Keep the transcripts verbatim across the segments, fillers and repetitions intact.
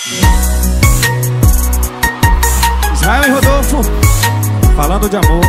Israel e Rodolfo, falando de amor.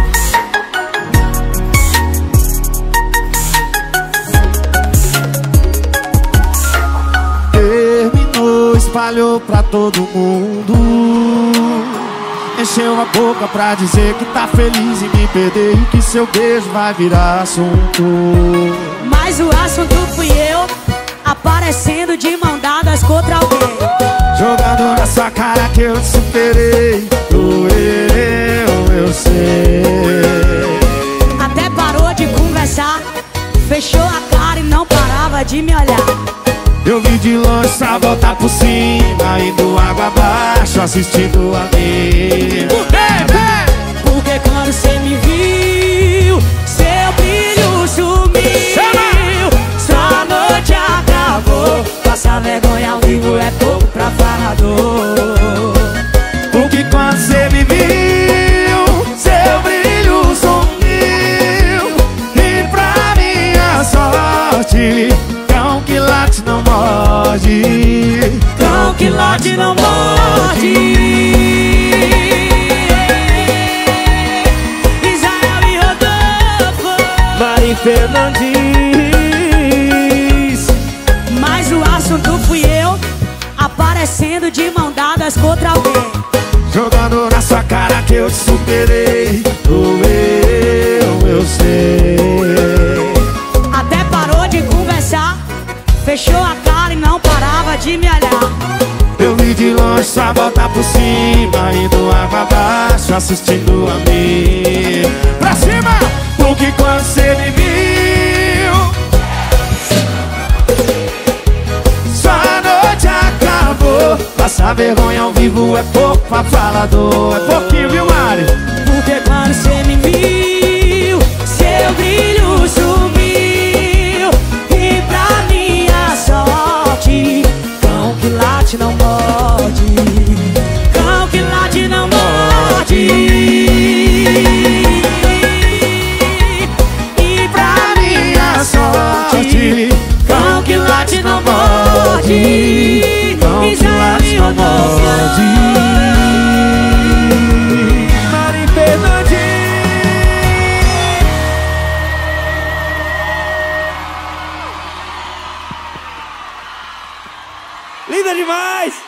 Terminou, espalhou pra todo mundo. Encheu a boca pra dizer que tá feliz em me perder e que seu beijo vai virar assunto. Mas o assunto fui eu, aparecendo de mão dadas contra alguém, jogando na sua cara que eu te superei. Doeu, eu sei. Até parou de conversar, fechou a cara e não parava de me olhar. Eu vi de longe pra voltar por cima, indo água abaixo, assistindo a mim. Por quê? Porque quando cê me viu, seu brilho sumiu. Sua noite acabou, passar vergonha ao vivo é pouco pra falador. Porque quando cê me viu, seu brilho sumiu. E pra minha sorte, cão que late não morde. Cão que late não morde. Israel e Rodolfo, Mari Fernandes. mas o assunto fui eu, aparecendo de mão dadas contra alguém, Jogando na sua cara que eu te superei. Doeu, eu sei. até parou de conversar, fechou a cara e não parava de me olhar. Eu vi de longe só voltar por cima, indo água abaixo, assistindo a mim. Pra cima! Porque quando cê me viu, sua noite acabou. Passar vergonha ao vivo é pouco pra falador. É pouquinho, viu, Mari? Porque quando cê me viu, seu brilho sumiu. E pra minha sorte, cão que late não morde. Cão que late não morde. E pra minha sorte, cão que late não morde. Cão que late não morde. Mari Fernandes. Linda demais!